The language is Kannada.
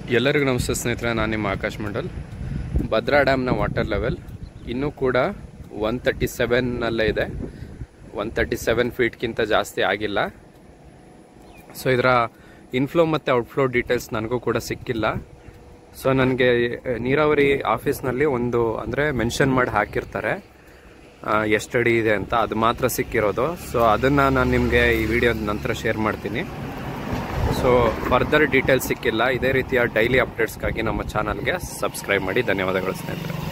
ಎಲ್ಲರಿಗೂ ನಮಸ್ತೆ ಸ್ನೇಹಿತರೆ, ನಾನು ನಿಮ್ಮ ಆಕಾಶ್ ಮಂಡಲ್. ಭದ್ರಾ ಡ್ಯಾಮ್ನ ವಾಟರ್ ಲೆವೆಲ್ ಇನ್ನೂ ಕೂಡ 137ನಲ್ಲೇ ಇದೆ. 137 ಫೀಟ್ಗಿಂತ ಜಾಸ್ತಿ ಆಗಿಲ್ಲ. ಸೊ ಇದರ ಇನ್ಫ್ಲೋ ಮತ್ತು ಔಟ್ಫ್ಲೋ ಡೀಟೇಲ್ಸ್ ನನಗೂ ಕೂಡ ಸಿಕ್ಕಿಲ್ಲ. ಸೊ ನನಗೆ ನೀರಾವರಿ ಆಫೀಸ್ನಲ್ಲಿ ಒಂದು ಅಂದರೆ ಮೆನ್ಷನ್ ಮಾಡಿ ಹಾಕಿರ್ತಾರೆ ಎಷ್ಟು ಅಡಿ ಇದೆ ಅಂತ, ಅದು ಮಾತ್ರ ಸಿಕ್ಕಿರೋದು. ಸೊ ಅದನ್ನು ನಾನು ನಿಮಗೆ ಈ ವಿಡಿಯೋದ ನಂತರ ಶೇರ್ ಮಾಡ್ತೀನಿ. ಸೊ ಫರ್ದರ್ ಡೀಟೇಲ್ಸ್ ಸಿಕ್ಕಿಲ್ಲ. ಇದೇ ರೀತಿಯ ಡೈಲಿ ಅಪ್ಡೇಟ್ಸ್ಗಾಗಿ ನಮ್ಮ ಚಾನಲ್ಗೆ ಸಬ್ಸ್ಕ್ರೈಬ್ ಮಾಡಿ. ಧನ್ಯವಾದಗಳು ಸ್ನೇಹಿತರೆ.